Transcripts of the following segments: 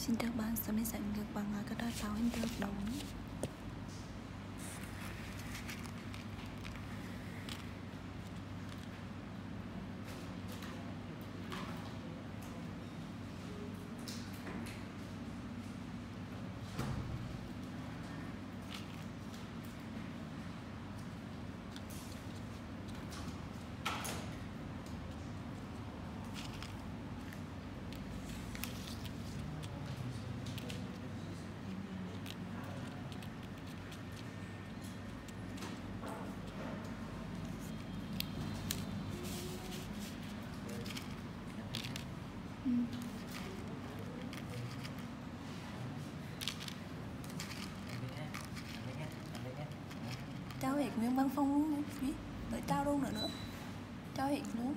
Xin chào bạn, sau đây sẽ được bằng các đa sáu hình thức đấu. Chào Hiệp nguyên văn phòng luôn biết đợi tao luôn nữa chào Hiệp luôn.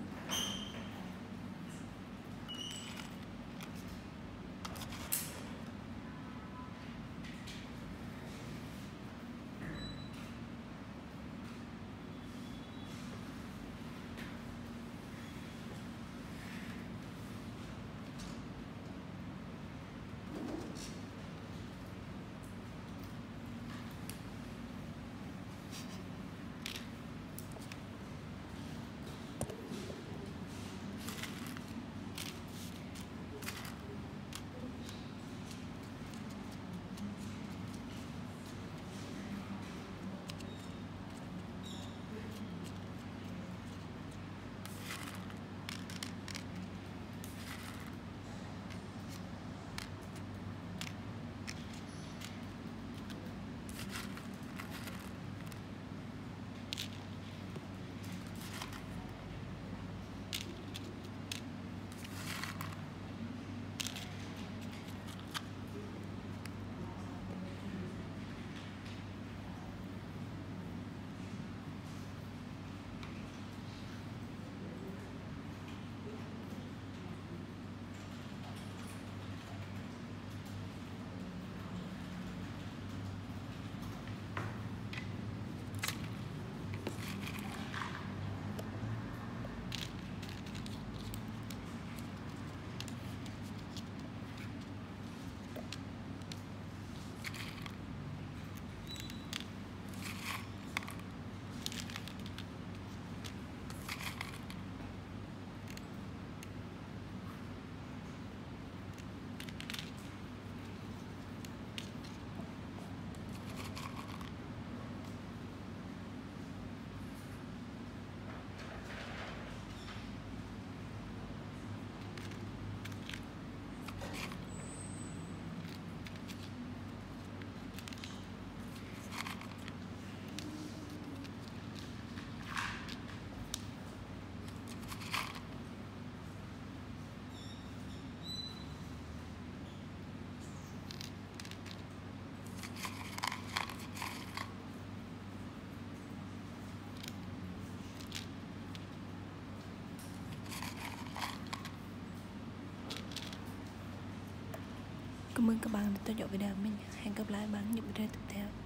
Cảm ơn các bạn đã theo dõi video của mình. Hẹn gặp lại bạn ở những video tiếp theo.